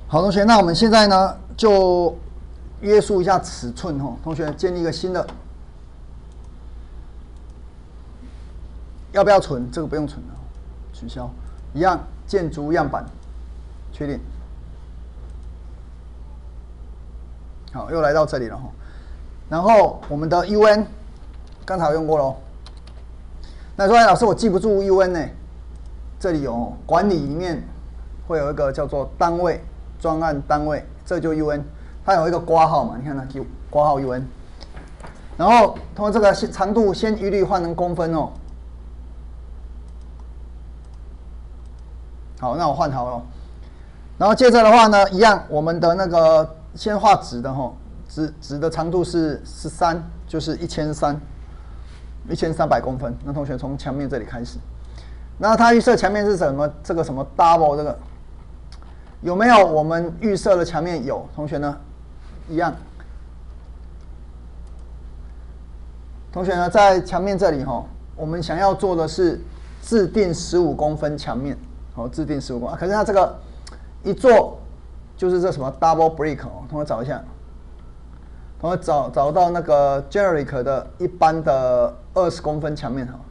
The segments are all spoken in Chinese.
好，同学，那我们现在呢就约束一下尺寸哦。同学，建立一个新的，要不要存？这个不用存了，取消。一样，建筑样板，确定。好，又来到这里了哈。然后我们的 UN 刚才有用过喽。那说，老师我记不住 UN 呢？这里有管理里面会有一个叫做单位。专案单位，这就 UN， 它有一个括号嘛，你看它括号 UN， 然后通过这个长度先一律换成公分哦。好，那我换好了，然后接着的话呢，一样，我们的那个先画直的哈，直的长度是13，就是1300公分。那同学从墙面这里开始，那它预设墙面是什么？这个什么 double 这个。有没有我们预设的墙面？有，同学呢？一样。同学呢，在墙面这里哈，我们想要做的是制定15公分墙面，好，制定15公分。可是它这个一做就是这什么 double brick 哦，同学找一下，同学找到那个 generic 的一般的20公分墙面哈，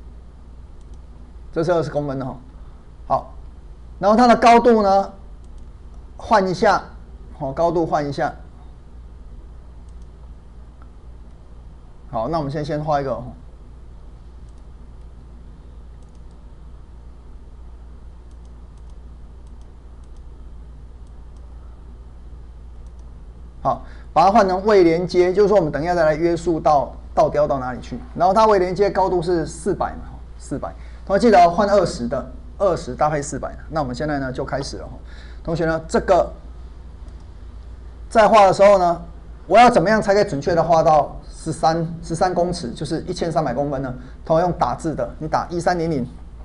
这是20公分的哈。好，然后它的高度呢？换一下，好，高度换一下。好，那我们先画一个。好，把它换成位连接，就是说我们等一下再来约束到雕到哪里去。然后它位连接高度是400嘛，400。同学记得换20的，20搭配400。那我们现在呢就开始了。同学呢，这个在画的时候呢，我要怎么样才可以准确的画到13公尺，就是1300公分呢？同学用打字的，你打1300，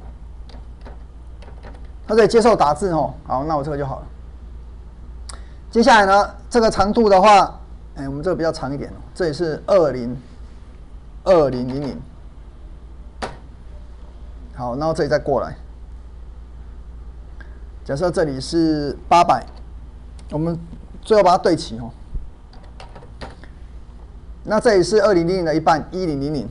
它可以接受打字哦。好，那我这个就好了。接下来呢，这个长度的话，我们这个比较长一点，这里是2000。好，然后这里再过来。假设这里是800，我们最后把它对齐哦。那这里是2000的一半，1000。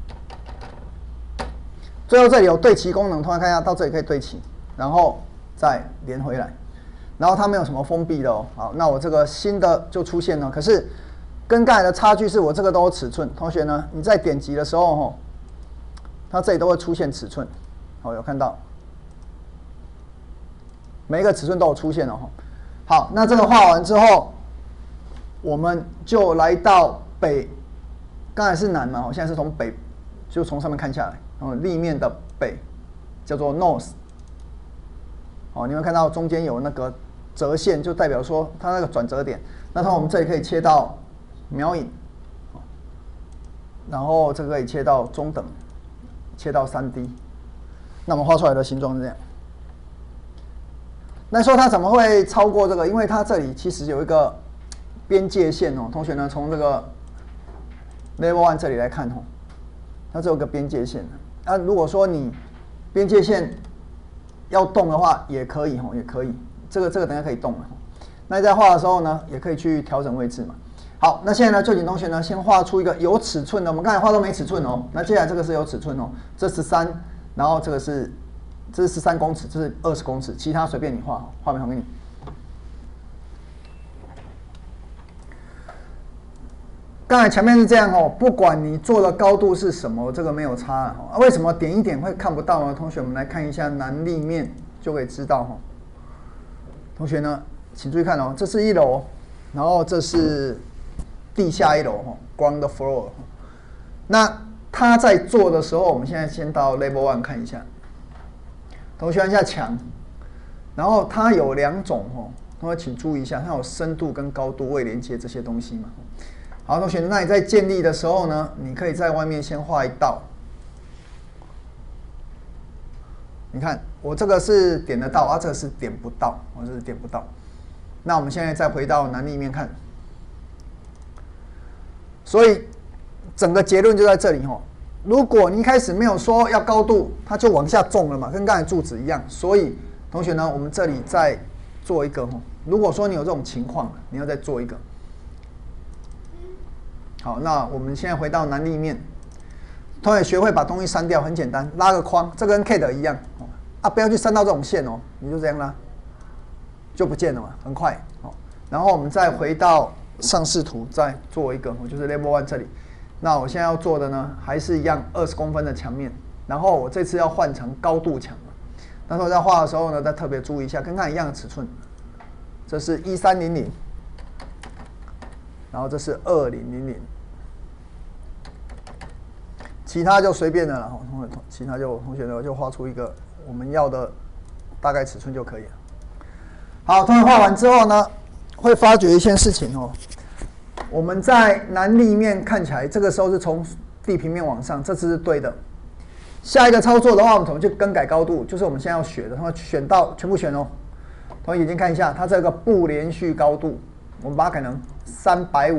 最后这里有对齐功能，同学看一下，到这里可以对齐，然后再连回来。然后它没有什么封闭的哦。好，那我这个新的就出现了，可是跟刚才的差距是我这个都有尺寸。同学呢，你在点击的时候哦，它这里都会出现尺寸。好，有看到？每一个尺寸都有出现了哈。好，那这个画完之后，我们就来到北，刚才是南嘛，我现在是从北，就从上面看下来，然后立面的北叫做 north。哦，你会看到中间有那个折线，就代表说它那个转折点。那它我们这里可以切到苗影，然后这个可以切到中等，切到3D。那我们画出来的形状是这样。那说它怎么会超过这个？因为它这里其实有一个边界线哦。同学呢，从这个 Level 1这里来看哦，它这有个边界线。那如果说你边界线要动的话，也可以哦，也可以。这个等一下可以动了。那在画的时候呢，也可以去调整位置嘛。好，那现在呢，就请同学呢先画出一个有尺寸的。我们刚才画都没尺寸哦，那接下来这个是有尺寸哦，这13，然后这是13公尺，这是20公尺，其他随便你画，画面还给你。刚才前面是这样哦，不管你做的高度是什么，这个没有差哦。为什么点一点会看不到呢？同学，我们来看一下南立面就可以知道哦。同学呢，请注意看哦，这是1楼，然后这是地下1楼哦 ，ground floor。那它在做的时候，我们现在先到 Level 1看一下。同学看一下墙，然后它有2种哦，同学请注意一下，它有深度跟高度位连接这些东西嘛。好，同学，那你在建立的时候呢，你可以在外面先画一道。你看，我这个是点得到啊，这个是点不到，我这是点不到。那我们现在再回到南立面看，所以整个结论就在这里哦。如果你一开始没有说要高度，它就往下重了嘛，跟刚才柱子一样。所以同学呢，我们这里在做一个哦。如果说你有这种情况，你要再做一个。好，那我们现在回到南立面，同学学会把东西删掉，很简单，拉个框，这跟 CAD 一样啊，不要去删到这种线哦，你就这样拉，就不见了嘛，很快。好，然后我们再回到上视图，再做一个，就是 Level 1这里。那我现在要做的呢，还是一样20公分的墙面，然后我这次要换成高度墙了。但是我在画的时候呢，再特别注意一下，跟看一样的尺寸。这是1300，然后这是2000，其他就随便的了。其他就同学呢就画出一个我们要的大概尺寸就可以了。好，同学画完之后呢，会发觉一件事情哦。我们在南立面看起来，这个时候是从地平面往上，这次是对的。下一个操作的话，我们怎么去更改高度？就是我们现在要学的，同学选到全部选哦。同学眼睛看一下，它这个不连续高度，我们把它改成350，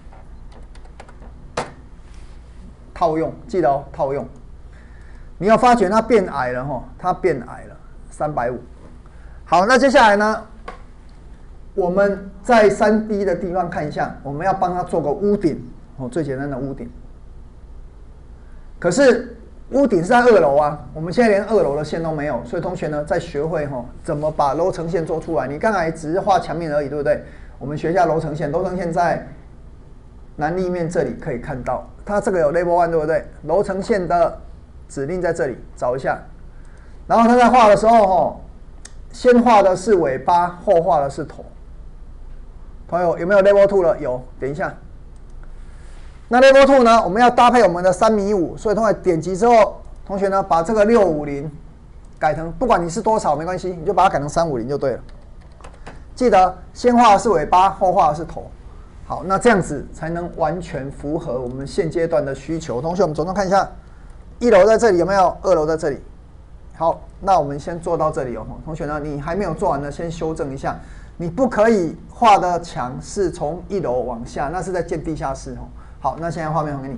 套用，记得哦，套用。你要发觉它变矮了哈，它变矮了，350。好，那接下来呢，我们在3D 的地方看一下，我们要帮它做个屋顶哦，最简单的屋顶。可是屋顶是在2楼啊，我们现在连2楼的线都没有，所以同学呢，再学会怎么把楼层线做出来。你刚才只是画墙面而已，对不对？我们学一下楼层线，楼层线在南立面这里可以看到，它这个有 Level 1，对不对？楼层线的指令在这里，找一下。然后他在画的时候先画的是尾巴，后画的是头。朋友有没有 Level 2了？有，点一下。那 Level 2呢？我们要搭配我们的3.5米，所以同学点击之后，同学呢把这个650改成，不管你是多少没关系，你就把它改成350就对了。记得先画的是尾巴，后画的是头。好，那这样子才能完全符合我们现阶段的需求。同学，我们总共看一下，1楼在这里有没有？2楼在这里。好，那我们先做到这里哦。同学呢，你还没有做完呢，先修正一下。你不可以画的墙是从1楼往下，那是在建地下室哦。好，那现在画面还给你。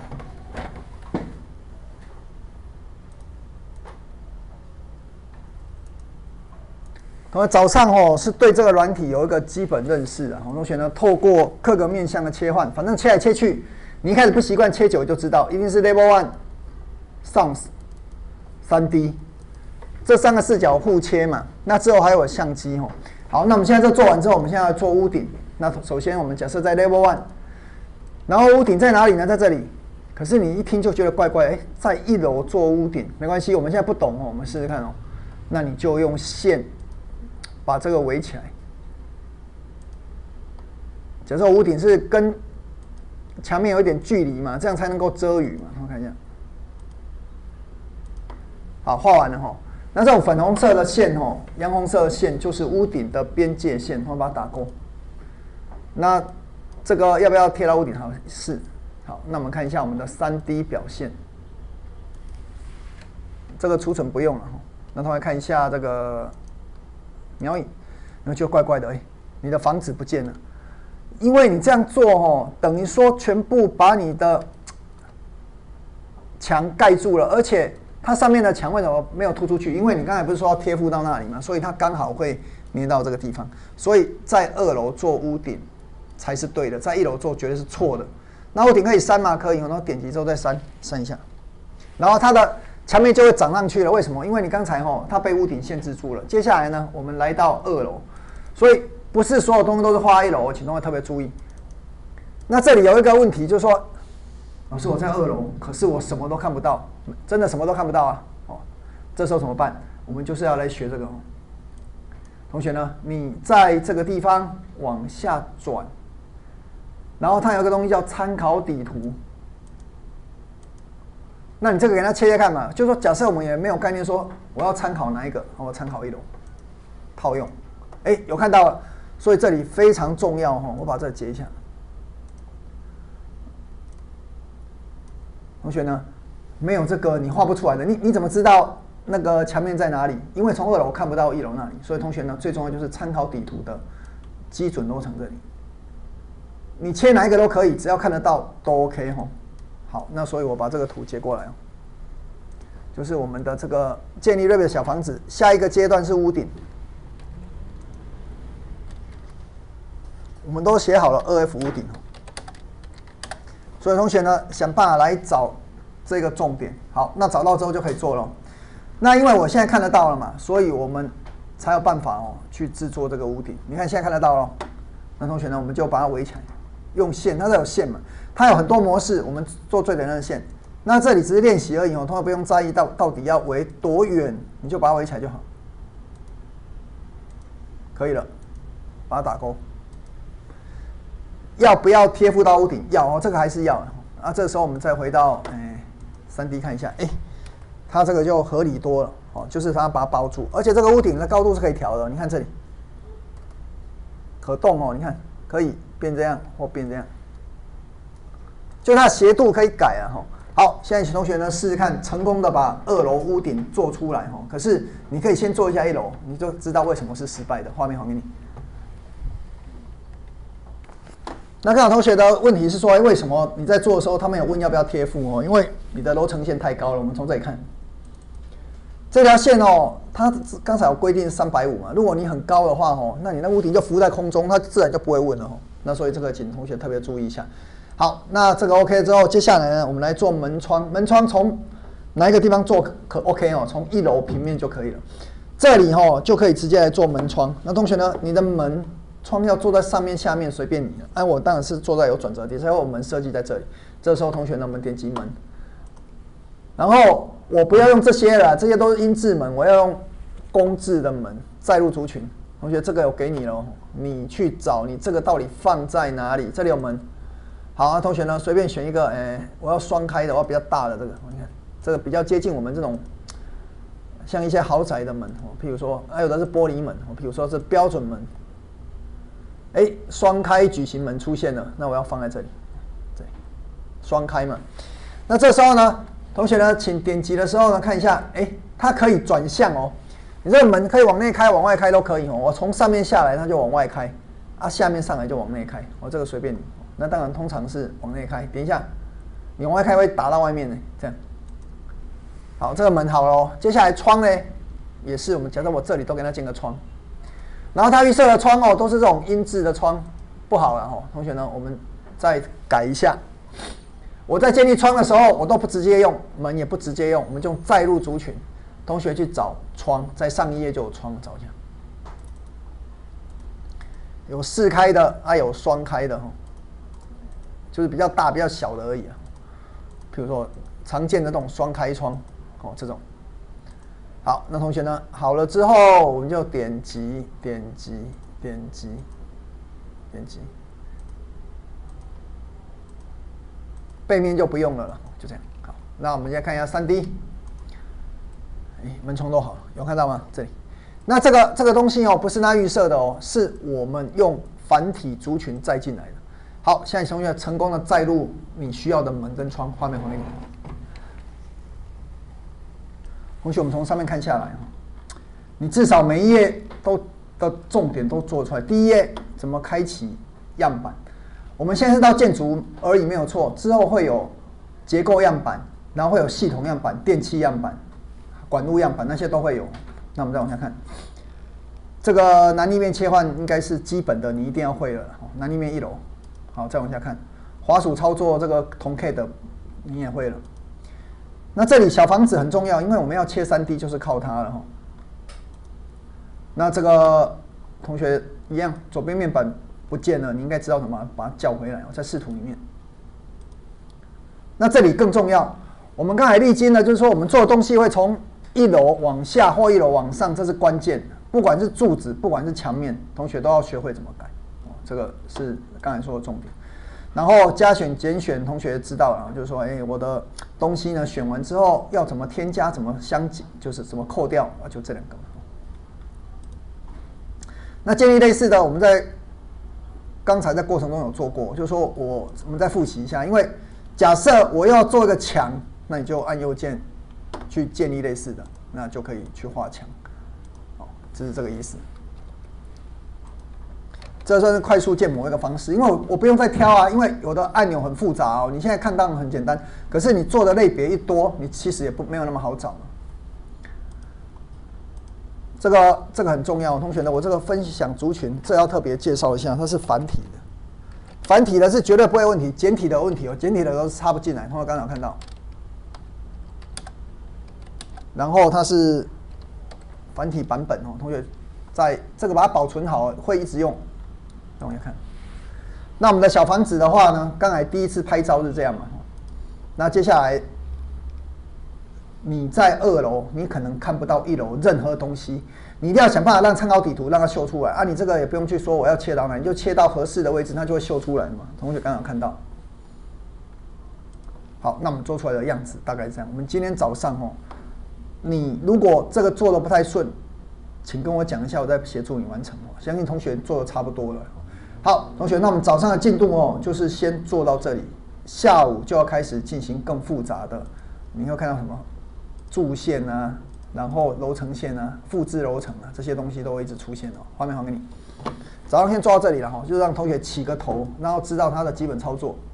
同学早上是对这个软体有一个基本认识的。同学呢，透过各个面向的切换，反正切来切去，你一开始不习惯，切久就知道，一定是 Level 1、Sans、3D 这3个视角互切嘛。那之后还有相机哦。好，那我们现在这做完之后，我们现在要做屋顶。那首先我们假设在 Level 1。然后屋顶在哪里呢？在这里。可是你一听就觉得怪怪，在1楼做屋顶没关系，我们现在不懂哦，我们试试看哦。那你就用线把这个围起来。假设屋顶是跟墙面有一点距离嘛，这样才能够遮雨嘛。我们看一下。好，画完了哈。那这种粉红色的线洋红色的线就是屋顶的边界线，我们把它打勾。那这个要不要贴到屋顶？好，是。好，那我们看一下我们的3D 表现。这个储存不用了。那同学看一下这个瞄影，那就怪怪的，你的房子不见了，因为你这样做等于说全部把你的墙盖住了，而且它上面的墙为什么没有突出去？因为你刚才不是说要贴附到那里嘛，所以它刚好会粘到这个地方。所以在2楼做屋顶才是对的，在1楼做绝对是错的。那屋顶可以删吗？可以，然后点击之后再删一下，然后它的墙面就会长上去了。为什么？因为你刚才它被屋顶限制住了。接下来呢，我们来到2楼，所以不是所有东西都是画1楼，请同学特别注意。那这里有一个问题，就是说，老师我在2楼，可是我什么都看不到，真的什么都看不到啊！这时候怎么办？我们就是要来学这个。同学呢，你在这个地方往下转。然后它有一个东西叫参考底图，那你这个给它切切看嘛，就是说假设我们也没有概念说我要参考哪一个，我参考1楼，套用，有看到了，所以这里非常重要我把这截一下。同学呢，没有这个你画不出来的，你怎么知道那个墙面在哪里？因为从2楼看不到1楼那里，所以同学呢，最重要就是参考底图的基准楼层这里。你切哪一个都可以，只要看得到都 OK 好，那所以我把这个图截过来就是我们的这个建立 Revit 的小房子。下一个阶段是屋顶。 我们都写好了2F 屋顶，所以同学呢想办法来找这个重点。好，那找到之后就可以做了。那因为我现在看得到了嘛，所以我们才有办法去制作这个屋顶。你看现在看得到了，那同学呢我们就把它围起来，用线，它是有线嘛，它有很多模式，我们做最简单的线。那这里只是练习而已同学不用在意到底要围多远，你就把它围起来就好，可以了，把它打勾。要不要贴附到屋顶？要这个还是要啊。这个时候我们再回到3D 看一下，它这个就合理多了就是它把它包住，而且这个屋顶的高度是可以调的，你看这里可动你看可以变这样或变这样，就它的斜度可以改好，现在请同学呢试试看，成功的把2楼屋顶做出来可是你可以先做一下1楼，你就知道为什么是失败的。画面还给你。那刚好同学的问题是说，为什么你在做的时候，他们有问要不要贴附因为你的楼层线太高了。我们从这里看，这条线它刚才有规定350嘛，如果你很高的话那你那屋顶就浮在空中，它自然就不会问了那所以这个请同学特别注意一下。好，那这个 OK 之后，接下来呢，我们来做门窗。门窗从哪一个地方做可 OK 从1楼平面就可以了。这里就可以直接来做门窗。那同学呢，你的门窗要坐在上面、下面随便你。我当然是坐在有转折地，所以我们设计在这里。这时候同学呢，我们点击门，然后我不要用这些了，这些都是英字门，我要用公字的门，载入族群。同学，这个有给你了，你去找你这个到底放在哪里？这里有门。好，同学呢，随便选一个，我要双开的，我要比较大的这个，你看这个比较接近我们这种像一些豪宅的门譬如说，有的是玻璃门譬如说是标准门，双开矩形门出现了，那我要放在这里，对，双开嘛。那这时候呢，同学呢，请点击的时候呢，看一下，它可以转向你这个门可以往内开、往外开都可以我从上面下来，它就往外开，下面上来就往内开，这个随便你。那当然，通常是往内开。点一下，你往外开会打到外面的，这样。好，这个门好了接下来窗呢，也是我们假设我这里都给它建个窗，然后它预设的窗都是这种英字的窗，不好了同学呢，我们再改一下。我在建立窗的时候，我都不直接用门，也不直接用，我们就用载入族群。同学去找窗，在上一页就有窗，找一下。有4开的，有双开的就是比较大、比较小的而已比如说常见的这种双开窗，这种。好，那同学呢，好了之后，我们就点击，背面就不用了就这样。好，那我们再看一下3D，门窗都好了，有看到吗？这里。那这个东西不是它预设的是我们用繁体族群载进来的。好，现在同学成功的载入你需要的门跟窗，画面还给你。同学，我们从上面看下来你至少每一页的重点都做出来。第一页怎么开启样板？我们现在是到建筑而已，没有错。之后会有结构样板，然后会有系统样板、电气样板、管路样板，那些都会有。那我们再往下看，这个南立面切换应该是基本的，你一定要会了。南立面1楼。好，再往下看，滑鼠操作这个同 K 的你也会了。那这里小房子很重要，因为我们要切3D 就是靠它了那这个同学一样，左边面板不见了，你应该知道怎么把它叫回来在视图里面。那这里更重要，我们刚才历经了，就是说我们做的东西会从1楼往下或1楼往上，这是关键。不管是柱子，不管是墙面，同学都要学会怎么改。这个是刚才说的重点。然后加选、减选，同学知道了，就是说，我的东西呢选完之后要怎么添加，怎么相减，就是怎么扣掉就这2个。那建立类似的，我们在刚才在过程中有做过，就是说我们再复习一下，因为假设我要做一个墙，那你就按右键去建立类似的，那就可以去画墙。这是这个意思。这算是快速建模一个方式，因为我不用再挑因为有的按钮很复杂你现在看当然很简单，可是你做的类别一多，你其实也没有那么好找了。这个很重要，同学呢，我这个分享族群，这要特别介绍一下，它是繁体的。 繁体的是绝对不会有问题，简体的问题哦，简体的都是插不进来。同学刚刚有看到，然后它是繁体版本哦，同学在这个把它保存好，会一直用。同学看，那我们的小房子的话呢，刚才第一次拍照是这样嘛，那接下来你在2楼，你可能看不到1楼任何东西，你一定要想办法让参考底图让它秀出来啊！你这个也不用去说我要切到哪，你就切到合适的位置，它就会秀出来嘛。同学刚刚有看到。好，那我们做出来的样子大概是这样。我们今天早上哦，你如果这个做的不太顺，请跟我讲一下，我再协助你完成哦。相信同学做的差不多了。好，同学，那我们早上的进度哦，就是先做到这里，下午就要开始进行更复杂的。你会看到什么？柱线啊，然后楼层线啊，复制楼层啊，这些东西都会一直出现哦。画面还给你。早上先做到这里了哈，就让同学起个头，然后知道它的基本操作。